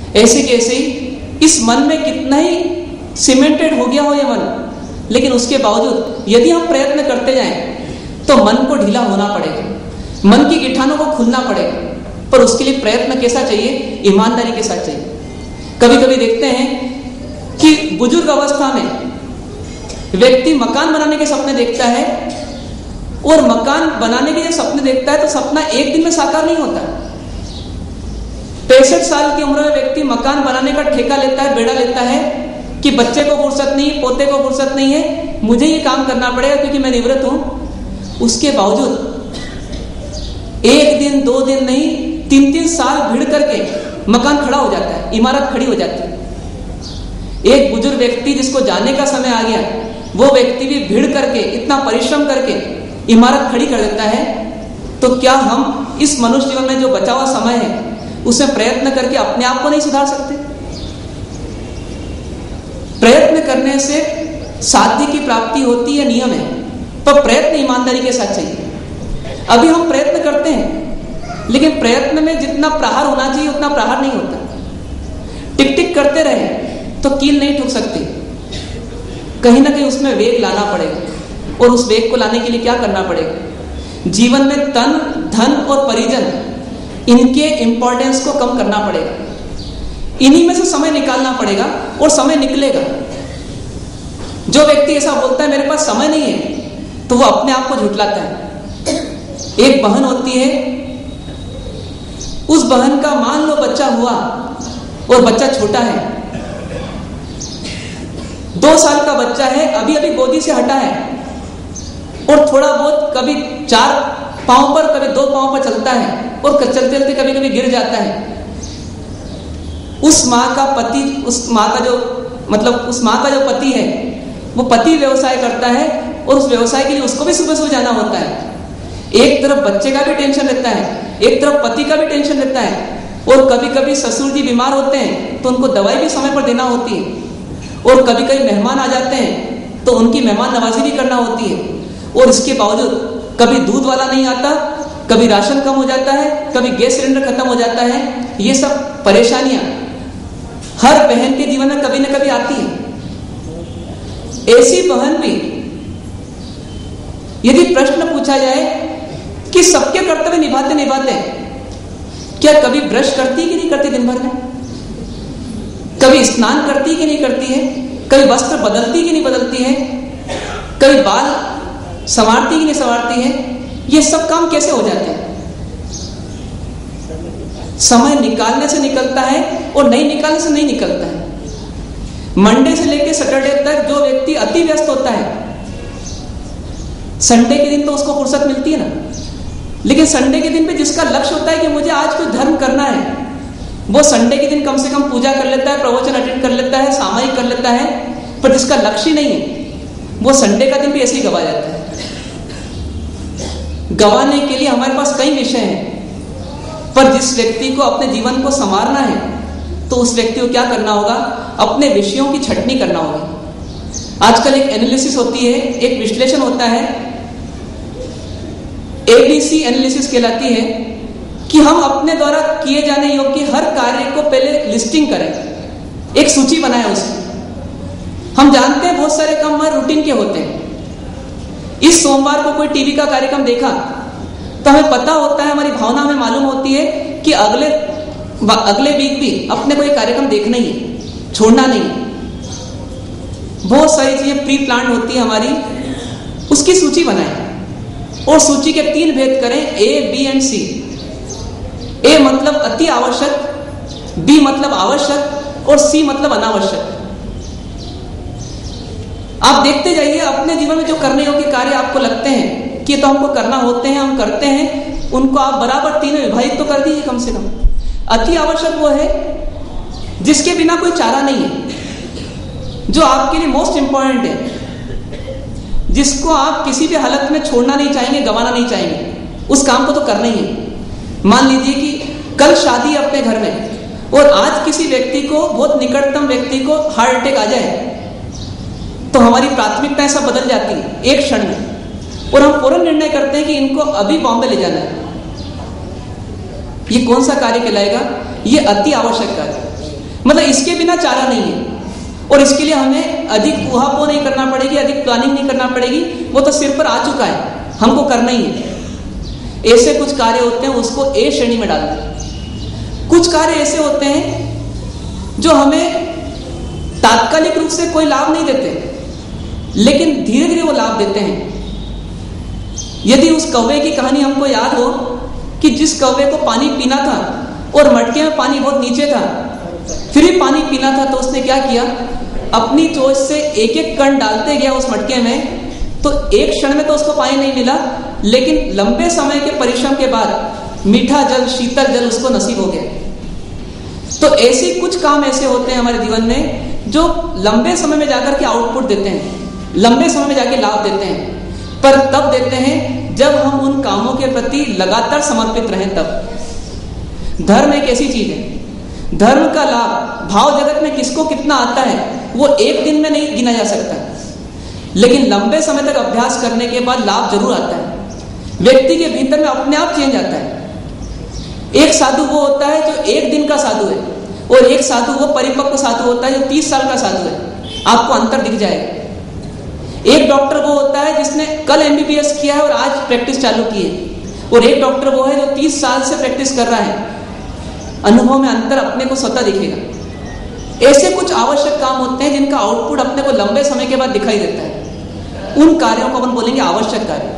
ऐसे कैसे इस मन में कितना ही सीमेंटेड हो गया हो ये मन, लेकिन उसके बावजूद यदि हम प्रयत्न करते जाएं तो मन को ढीला होना पड़ेगा, मन की गिठानों को खुलना पड़ेगा। पर उसके लिए प्रयत्न कैसा चाहिए? ईमानदारी के साथ चाहिए। कभी कभी देखते हैं कि बुजुर्ग अवस्था में व्यक्ति मकान बनाने के सपने देखता है, और मकान बनाने के जब सपने देखता है तो सपना एक दिन में साकार नहीं होता। 65 साल की उम्र में व्यक्ति मकान बनाने का ठेका लेता है, बेड़ा लेता है कि बच्चे को फुर्सत नहीं, पोते को फुर्सत नहीं है, मुझे ये काम करना पड़ेगा क्योंकि मैं निवृत्त हूं। उसके बावजूद एक दिन 2 दिन नहीं 3-3 साल भिड़ करके मकान खड़ा हो जाता है, इमारत खड़ी हो जाती है। एक बुजुर्ग व्यक्ति जिसको जाने का समय आ गया, वो व्यक्ति भी भिड़ करके इतना परिश्रम करके इमारत खड़ी कर देता है। तो क्या हम इस मनुष्य जीवन में जो बचा हुआ समय है उसमें प्रयत्न करके अपने आप को नहीं सुधार सकते? प्रयत्न करने से साध्य की प्राप्ति होती है, नियम है, पर प्रयत्न ईमानदारी के साथ चाहिए। अभी हम प्रयत्न करते हैं, लेकिन प्रयत्न में जितना प्रहार होना चाहिए उतना प्रहार नहीं होता। टिक टिक करते रहे तो कील नहीं ठुक सकती, कहीं ना कहीं उसमें वेग लाना पड़ेगा। और उस वेग को लाने के लिए क्या करना पड़ेगा? जीवन में तन, धन और परिजन, इनके इंपॉर्टेंस को कम करना पड़ेगा। इन्हीं में से समय निकालना पड़ेगा, और समय निकलेगा। जो व्यक्ति ऐसा बोलता है मेरे पास समय नहीं है, तो वो अपने आप को झुठलाता है। एक बहन होती है, उस बहन का मान लो बच्चा हुआ और बच्चा छोटा है, 2 साल का बच्चा है, अभी अभी गोदी से हटा है, और थोड़ा बहुत कभी 4 पांव पर कभी 2 पांव पर चलता है, और चलते चलते कभी कभी गिर जाता है। उस माँ का पति, उस माँ का जो पति है, वो पति व्यवसाय करता है, और उस व्यवसाय के लिए उसको भी सुबह सुबह जाना होता है। एक तरफ बच्चे का भी टेंशन रहता है, एक तरफ पति का भी टेंशन रहता है, और कभी कभी ससुर जी बीमार होते हैं तो उनको दवाई भी समय पर देना होती है, और कभी कभी मेहमान आ जाते हैं तो उनकी मेहमान नवाजी भी करना होती है। और इसके बावजूद कभी दूध वाला नहीं आता, कभी राशन कम हो जाता है, कभी गैस सिलेंडर खत्म हो जाता है। ये सब परेशानियां हर बहन के जीवन में कभी ना कभी आती है। ऐसी बहन भी यदि प्रश्न पूछा जाए कि सबके कर्तव्य निभाते निभाते क्या कभी ब्रश करती कि नहीं करती दिन भर में, कभी स्नान करती कि नहीं करती है, कभी वस्त्र बदलती कि नहीं बदलती है, कभी बाल संवारती कि नहीं संवारती है, ये सब काम कैसे हो जाते हैं? समय निकालने से निकलता है और नहीं निकालने से नहीं निकलता है। मंडे से लेकर सैटरडे तक जो व्यक्ति अति व्यस्त होता है, संडे के दिन तो उसको फुर्सत मिलती है ना, लेकिन संडे के दिन पे जिसका लक्ष्य होता है कि मुझे आज कोई धर्म करना है, वो संडे के दिन कम से कम पूजा कर लेता है, प्रवचन अटेंड कर लेता है, सामायिक कर लेता है। पर जिसका लक्ष्य नहीं है वो संडे का दिन भी ऐसे ही गवा जाता है। गवाने के लिए हमारे पास कई विषय हैं, पर जिस व्यक्ति को अपने जीवन को संवारना है तो उस व्यक्ति को क्या करना होगा? अपने विषयों की छटनी करना होगा। आजकल एक एनालिसिस होती है, एक विश्लेषण होता है, ABC एनालिसिस कहलाती है, कि हम अपने द्वारा किए जाने योग्य हर कार्य को पहले लिस्टिंग करें, एक सूची बनाए उसकी। हम जानते हैं बहुत सारे काम हमारे रूटीन के होते हैं। इस सोमवार को कोई टीवी का कार्यक्रम देखा तो हमें पता होता है, हमारी भावना हमें मालूम होती है कि अगले वीक भी अपने को ये कार्यक्रम देखना ही है, छोड़ना नहीं है। बहुत सारी चीजें प्री प्लान होती है हमारी, उसकी सूची बनाएं और सूची के 3 भेद करें, A, B and C। A मतलब अति आवश्यक, B मतलब आवश्यक और C मतलब अनावश्यक। आप देखते जाइए अपने जीवन में जो करने योग्य कार्य आपको लगते हैं कि तो हमको करना होते हैं, हम करते हैं, उनको आप बराबर 3 में विभाजित तो कर दीजिए कम से कम। अति आवश्यक वो है जिसके बिना कोई चारा नहीं है, जो आपके लिए मोस्ट इंपॉर्टेंट है, जिसको आप किसी भी हालत में छोड़ना नहीं चाहेंगे, गंवाना नहीं चाहेंगे, उस काम को तो करना ही है। मान लीजिए कि कल शादी है अपने घर में और आज किसी व्यक्ति को, बहुत निकटतम व्यक्ति को हार्ट अटैक आ जाए तो हमारी प्राथमिकताएं सब बदल जाती है एक क्षण में, और हम फौरन निर्णय करते हैं कि इनको अभी बॉम्बे ले जाना है। ये कौन सा कार्य कहलाएगा? ये अति आवश्यक कार्य। मतलब इसके बिना चारा नहीं है। और इसके लिए हमें अधिक ऊहापोह नहीं करना पड़ेगी, अधिक प्लानिंग नहीं करना पड़ेगी, वो तो सिर पर आ चुका है, हमको करना ही है। ऐसे कुछ कार्य होते हैं उसको ए श्रेणी में डालते हैं। कुछ कार्य ऐसे होते हैं जो हमें तात्कालिक रूप से कोई लाभ नहीं देते, लेकिन धीरे धीरे वो लाभ देते हैं। यदि उस कौवे की कहानी हमको याद हो कि जिस कौवे को पानी पीना था और मटके में पानी बहुत नीचे था, फिर भी पानी पीना था, तो उसने क्या किया, अपनी चोंच से एक एक कण डालते गया उस मटके में। तो एक क्षण में तो उसको पानी नहीं मिला, लेकिन लंबे समय के परिश्रम के बाद मीठा जल, शीतल जल उसको नसीब हो गया। तो ऐसे कुछ काम ऐसे होते हैं हमारे जीवन में जो लंबे समय में जाकर के आउटपुट देते हैं, लंबे समय में जाके लाभ देते हैं, पर तब देते हैं जब हम उन कामों के प्रति लगातार समर्पित रहें। तब धर्म एक ऐसी चीज है, धर्म का लाभ भाव जगत में किसको कितना आता है वो एक दिन में नहीं गिना जा सकता, लेकिन लंबे समय तक अभ्यास करने के बाद लाभ जरूर आता है। व्यक्ति के भीतर में अपने आप चेंज आता है। एक साधु वो होता है जो एक दिन का साधु है, और एक साधु वो परिपक्व साधु होता है जो 30 साल का साधु है। आपको अंतर दिख जाएगा। एक डॉक्टर वो होता है जिसने कल MBBS किया है और आज प्रैक्टिस चालू की है, और एक डॉक्टर वो है जो 30 साल से प्रैक्टिस कर रहा है। अनुभव में अंतर अपने को स्वतः दिखेगा। ऐसे कुछ आवश्यक काम होते हैं जिनका आउटपुट अपने को लंबे समय के बाद दिखाई देता है। उन कार्यों को अपन बोलेंगे आवश्यक कार्य।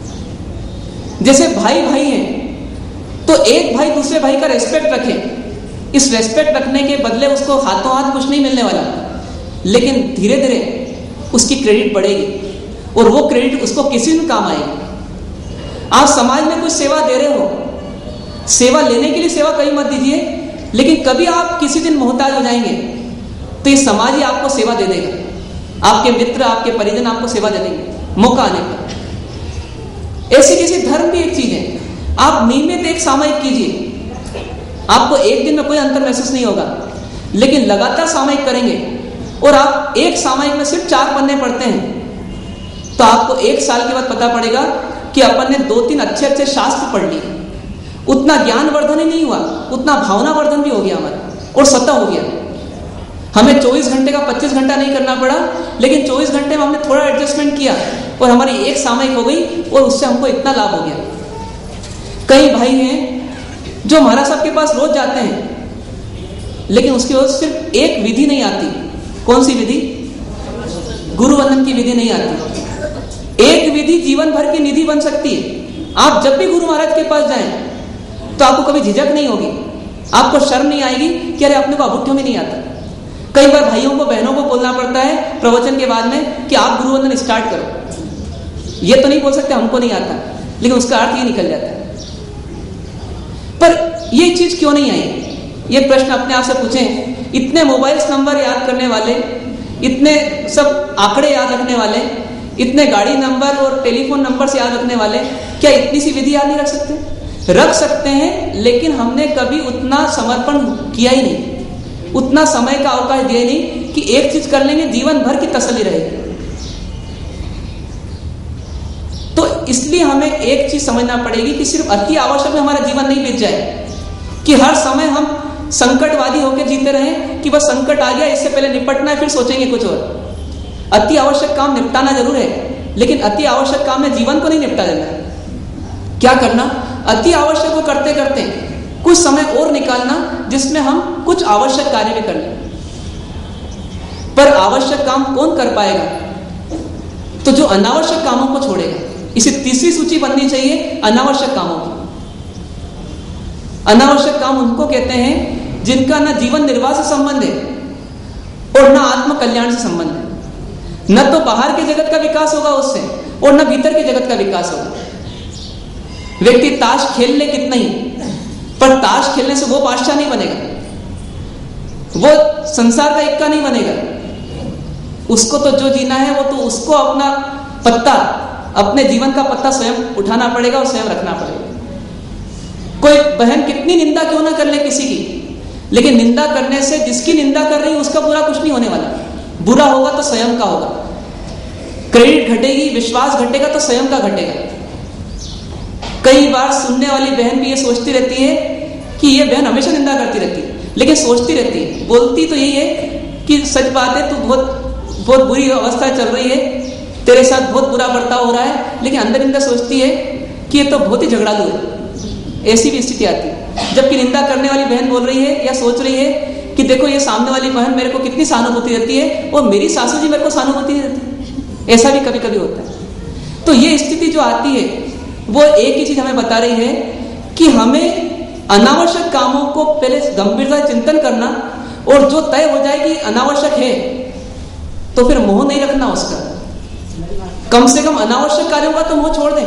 जैसे भाई भाई हैं तो एक भाई दूसरे भाई का रेस्पेक्ट रखे, इस रेस्पेक्ट रखने के बदले उसको हाथों हाथ कुछ नहीं मिलने वाला, लेकिन धीरे धीरे उसकी क्रेडिट बढ़ेगी और वो क्रेडिट उसको किसी भी काम आएगी। आप समाज में कुछ सेवा दे रहे हो, सेवा लेने के लिए सेवा कभी मत दीजिए, लेकिन कभी आप किसी दिन मोहताज हो जाएंगे तो ये समाज ही आपको सेवा दे देगा। आपके मित्र, आपके परिजन आपको सेवा दे देंगे मौका आने पर। ऐसी किसी धर्म भी एक चीज है। आप नियमित एक सामयिक कीजिए, आपको एक दिन में कोई अंतर महसूस नहीं होगा, लेकिन लगातार सामयिक करेंगे और आप एक सामयिक में सिर्फ 4 पन्ने पढ़ते हैं तो आपको 1 साल के बाद पता पड़ेगा कि अपन ने 2-3 अच्छे शास्त्र पढ़ लिए। उतना ज्ञान वर्धन ही नहीं हुआ, उतना भावना वर्धन भी हो गया हमारा, और स्वतः हो गया। हमें 24 घंटे का 25 घंटा नहीं करना पड़ा, लेकिन 24 घंटे में हमने थोड़ा एडजस्टमेंट किया और हमारी एक सामयिक हो गई और उससे हमको इतना लाभ हो गया। कई भाई हैं जो महाराज साहब के पास रोज जाते हैं, लेकिन उसकी वजह से सिर्फ एक विधि नहीं आती। कौन सी विधि? गुरु वंदन की विधि नहीं आती। एक विधि जीवन भर की निधि बन सकती है। आप जब भी गुरु महाराज के पास जाएं तो आपको कभी झिझक नहीं होगी, आपको शर्म नहीं आएगी कि अरे अपने को अबुठ्ठो में नहीं आता। कई बार भाइयों को बहनों को बोलना पड़ता है प्रवचन के बाद में कि आप गुरु वंदन स्टार्ट करो। ये तो नहीं बोल सकते हमको नहीं आता, लेकिन उसका अर्थ ये निकल जाता है। पर ये चीज क्यों नहीं आई, ये प्रश्न अपने आप से पूछें। इतने मोबाइल्स नंबर याद करने वाले, इतने सब आंकड़े याद रखने वाले, इतने गाड़ी नंबर और टेलीफोन नंबर से याद रखने वाले, क्या इतनी सी विधि याद नहीं रख सकते? रख सकते हैं, लेकिन हमने कभी उतना समर्पण किया ही नहीं, उतना समय का अवकाश दिया ही नहीं कि एक चीज कर लेंगे जीवन भर की तसल्ली रहेगी। तो इसलिए हमें एक चीज समझना पड़ेगी कि सिर्फ अति आवश्यक में हमारा जीवन नहीं बीत जाए, कि हर समय हम संकटवादी होकर जीते रहें कि बस संकट आ गया, इससे पहले निपटना है, फिर सोचेंगे कुछ और। अति आवश्यक काम निपटाना जरूर है, लेकिन अति आवश्यक काम में जीवन को नहीं निपटा देना है। क्या करना? अति आवश्यक को करते करते कुछ समय और निकालना जिसमें हम कुछ आवश्यक कार्य भी कर लें। पर आवश्यक काम कौन कर पाएगा? तो जो अनावश्यक कामों को छोड़ेगा। इसे तीसरी सूची बननी चाहिए अनावश्यक कामों की। अनावश्यक काम उनको कहते हैं जिनका ना जीवन निर्वाह से संबंध है और ना आत्म कल्याण से संबंध है। न तो बाहर के जगत का विकास होगा उससे, और न भीतर के जगत का विकास होगा। व्यक्ति ताश खेल ले कितना ही, पर ताश खेलने से वो बादशाह नहीं बनेगा, वो संसार का इक्का नहीं बनेगा। उसको तो जो जीना है वो तो उसको अपना पत्ता, अपने जीवन का पत्ता स्वयं उठाना पड़ेगा और स्वयं रखना पड़ेगा। कोई बहन कितनी निंदा क्यों ना कर ले किसी की, लेकिन निंदा करने से जिसकी निंदा कर रही है उसका बुरा कुछ नहीं होने वाला। बुरा होगा तो स्वयं का होगा। क्रेडिट घटेगी, विश्वास घटेगा तो स्वयं का घटेगा। कई बार सुनने वाली बहन भी ये सोचती रहती है कि ये बहन हमेशा निंदा करती रहती है, लेकिन सोचती रहती है। बोलती तो यही है कि सच बात है, तू बहुत बुरी अवस्था चल रही है, तेरे साथ बहुत बुरा बर्ताव हो रहा है, लेकिन अंदर अंदर सोचती है कि ये तो बहुत ही झगड़ालू है। ऐसी भी स्थिति आती है। जबकि निंदा करने वाली बहन बोल रही है या सोच रही है कि देखो ये सामने वाली बहन मेरे को कितनी सहानुभूति देती है और मेरी सासू जी मेरे को सहानुभूति नहीं देती। ऐसा भी कभी कभी होता है। तो ये स्थिति जो आती है वो एक ही चीज हमें बता रही है कि हमें अनावश्यक कामों को पहले गंभीरता से चिंतन करना, और जो तय हो जाए कि अनावश्यक है तो फिर मोह नहीं रखना उसका। कम से कम अनावश्यक कार्यों का तो मोह छोड़ दें।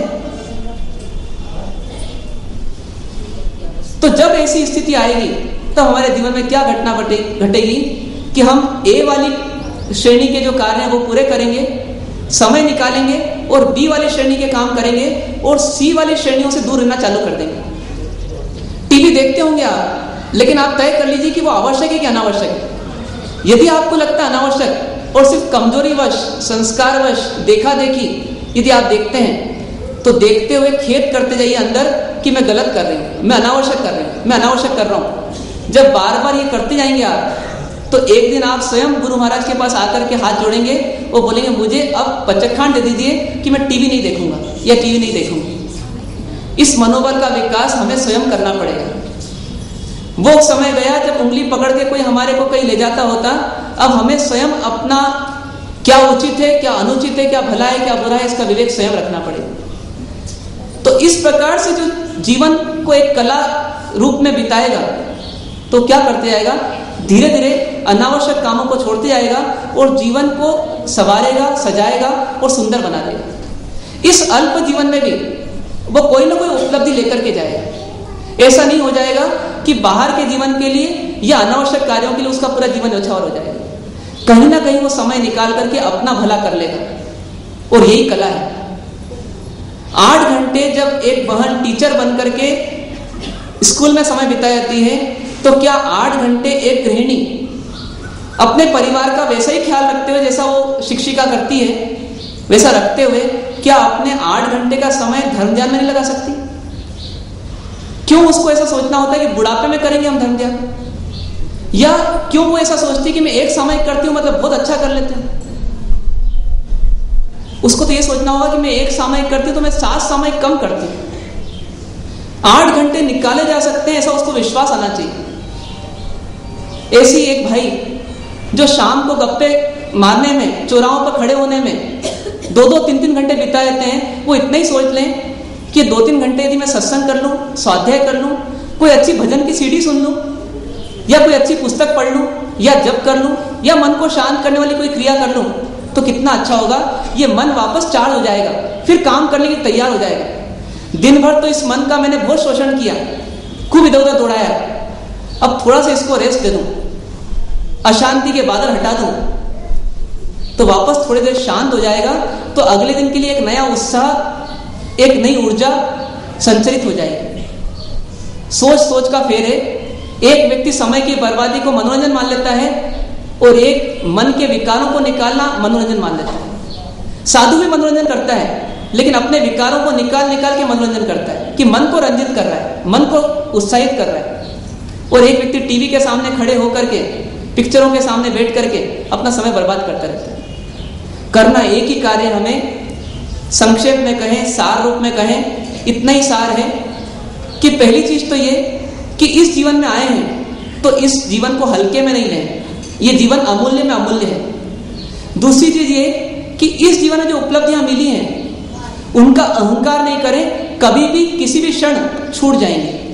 तो जब ऐसी स्थिति आएगी तो हमारे जीवन में क्या घटना घटेगी कि हम ए वाली श्रेणी के जो कार्य हैं वो पूरे करेंगे, समय निकालेंगे, और बी वाली श्रेणी के काम करेंगे, और सी वाली श्रेणियों से दूर रहना चालू कर देंगे। टीवी देखते होंगे आप, लेकिन आप तय कर लीजिए कि वो आवश्यक है कि अनावश्यक है। यदि आपको लगता है अनावश्यक और सिर्फ कमजोरीवश, संस्कारवश, देखा देखी यदि आप देखते हैं, तो देखते हुए खेद करते जाइए अंदर कि मैं गलत कर रही हूं, मैं अनावश्यक कर रही हूं, मैं अनावश्यक कर रहा हूं। जब बार बार ये करते जाएंगे आप, तो एक दिन आप स्वयं गुरु महाराज के पास आकर के हाथ जोड़ेंगे और बोलेंगे मुझे अब पचखांड दे दीजिए कि मैं टीवी नहीं देखूंगा या टीवी नहीं देखूंगी। इस मनोबल का विकास हमें स्वयं करना पड़ेगा। वो समय गया जब उंगली पकड़ के कोई हमारे को कहीं ले जाता होता। अब हमें स्वयं अपना क्या उचित है, क्या अनुचित है, क्या भला है, क्या बुरा है, इसका विवेक स्वयं रखना पड़ेगा। तो इस प्रकार से जो जीवन को एक कला रूप में बिताएगा तो क्या करते जाएगा, धीरे धीरे अनावश्यक कामों को छोड़ते जाएगा और जीवन को संवारेगा, सजाएगा और सुंदर बना देगा। इस अल्प जीवन में भी वो कोई ना कोई उपलब्धि लेकर के जाएगा। ऐसा नहीं हो जाएगा कि बाहर के जीवन के लिए या अनावश्यक कार्यों के लिए उसका पूरा जीवन न्यौछावर हो जाएगा। कहीं ना कहीं वो समय निकाल करके अपना भला कर लेगा, और यही कला है। 8 घंटे जब एक बहन टीचर बन करके स्कूल में समय बिता जाती है, तो क्या 8 घंटे एक गृहिणी अपने परिवार का वैसा ही ख्याल रखते हुए जैसा वो शिक्षिका करती है, वैसा रखते हुए क्या अपने 8 घंटे का समय धर्म ध्यान में नहीं लगा सकती? क्यों उसको ऐसा सोचना होता है कि बुढ़ापे में करेंगे हम धर्म ध्यान? या क्यों वो ऐसा सोचती कि मैं एक सामयिक करती हूं मतलब बहुत अच्छा कर लेते हैं? उसको तो ये सोचना होगा कि मैं एक सामयिक करती हूं तो मैं 7 सामयिक कम करती हूं। 8 घंटे निकाले जा सकते हैं, ऐसा उसको विश्वास आना चाहिए। ऐसी एक भाई जो शाम को गप्पे मारने में, चौराहों पर खड़े होने में 2-2, 3-3 घंटे बिता देते हैं, वो इतना ही सोच लें कि 2-3 घंटे यदि मैं सत्संग कर लूं, स्वाध्याय कर लूं, कोई अच्छी भजन की सीडी सुन लूं, या कोई अच्छी पुस्तक पढ़ लूं, या जप कर लूं, या मन को शांत करने वाली कोई क्रिया कर लूं, तो कितना अच्छा होगा। ये मन वापस चार्ज हो जाएगा, फिर काम करने के लिए तैयार हो जाएगा। दिन भर तो इस मन का मैंने बहुत शोषण किया, खूब इधर उधर दौड़ाया, अब थोड़ा सा इसको रेस्ट दे दूं, अशांति के बादल हटा दूं, तो वापस थोड़ी देर शांत हो जाएगा। तो अगले दिन के लिए एक नया उत्साह, एक नई ऊर्जा संचरित हो जाएगी। सोच सोच का फेर है। एक व्यक्ति समय की बर्बादी को मनोरंजन मान लेता है, और एक मन के विकारों को निकालना मनोरंजन मान लेता है। साधु भी मनोरंजन करता है, लेकिन अपने विकारों को निकाल के मनोरंजन करता है कि मन को रंजित कर रहा है, मन को उत्साहित कर रहा है। और एक व्यक्ति टीवी के सामने खड़े होकर के, पिक्चरों के सामने बैठ करके अपना समय बर्बाद करता रहता है। करना एक ही कार्य, हमें संक्षेप में कहें, सार रूप में कहें, इतना ही सार है कि पहली चीज तो ये कि इस जीवन में आए हैं तो इस जीवन को हल्के में नहीं लें, ये जीवन अमूल्य में अमूल्य है। दूसरी चीज ये कि इस जीवन में जो उपलब्धियां मिली हैं उनका अहंकार नहीं करें, कभी भी किसी भी क्षण छूट जाएंगे।